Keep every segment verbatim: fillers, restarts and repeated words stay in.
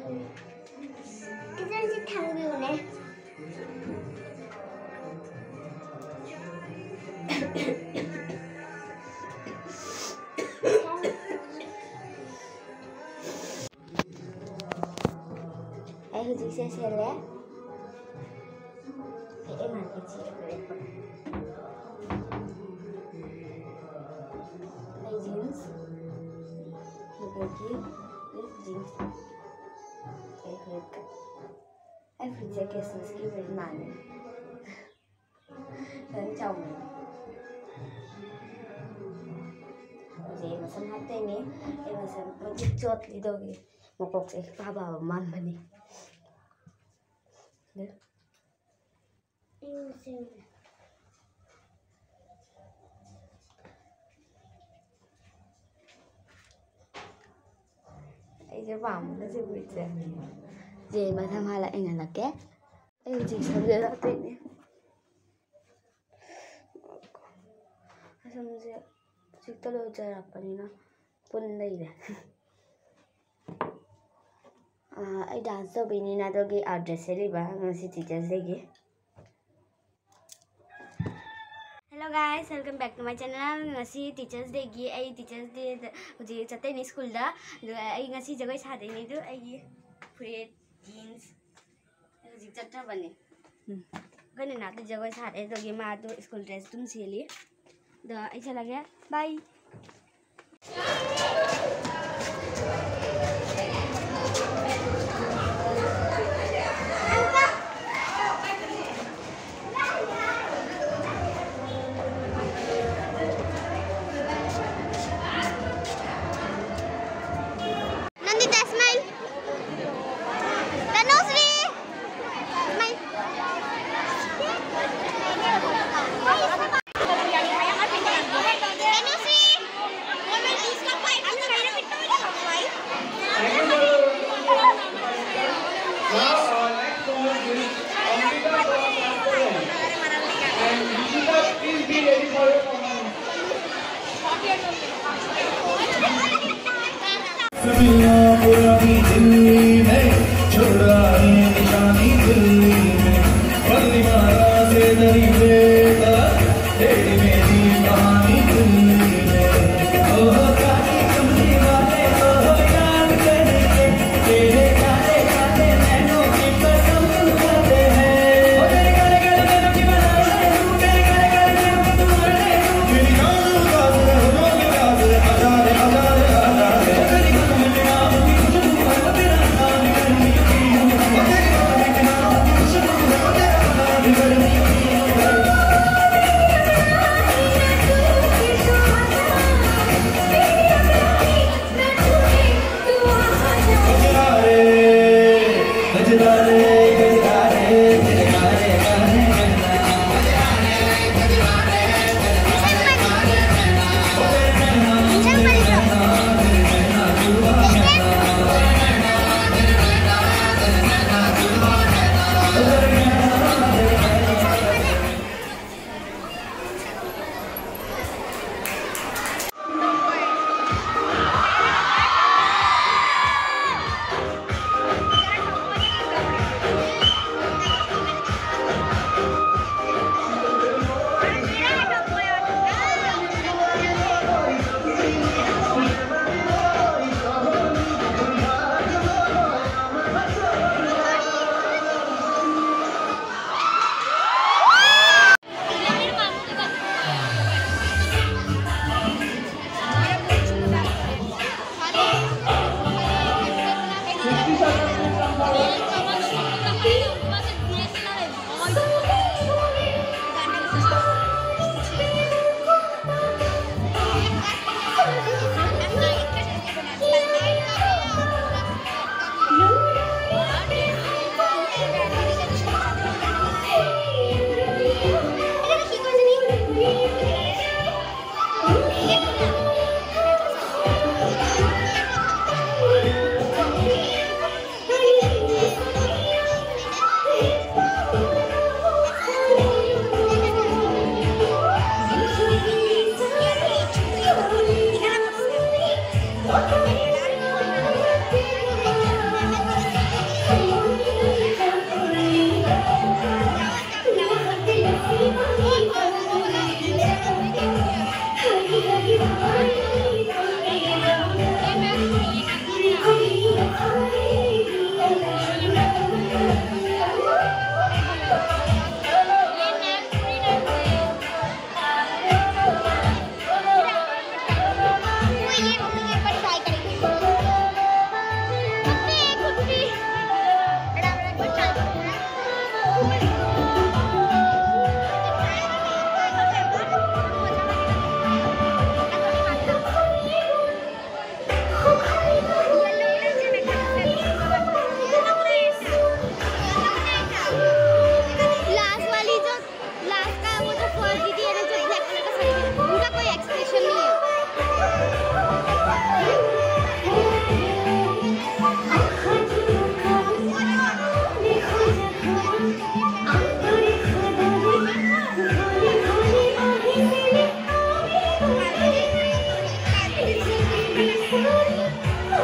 Kita sẽ thằng nhiều nè. Em hãy chia sẻ nhé. Thì em làm cái gì vậy? Đây jeans. Look at you. This jeans. Okay, look. Em phải check cái số skill với màn. Lớn chồng. Jadi masa hati ni, em masa mengucut itu gitu. Mau kok sih, apa man bani. Deh. Ini sih. Cái vòng nó sẽ bị chết. Gì mà tham hai là anh là két. Anh chỉ sống dưới đó tịnh đi. Xong rồi chỉ tôi đâu chơi được cái này nó quân đây này. À, anh dance तो भी नहीं ना तो कि address है लिबा हम से teachers देगी. Hello guys, welcome back to my channel. Ngasi teachers day gi ai teachers day ji chatte ni school da ai ngasi jagai sa de ni du ai free jeans ji chatta bane gane na to jagai sa de to gi ma to school dress tum seli da ai chala gaya bye. पुरानी दिल्ली में छोड़ा है निशानी दिल्ली में बल्ली मारा से दरी बेटा तेरी मेरी कहानी दिल्ली में ओह काली कमली वाले ओह याद करेंगे तेरे काले काले नैनों की कसम खाते हैं ओ तेरे काले काले नैनों की बनाए तू तेरे काले काले नैनों की तू मरने तू मेरी जान काज रे हो रे काज रे हजार हजार हजार तेरी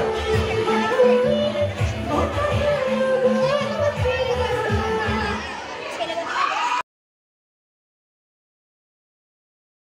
Hey!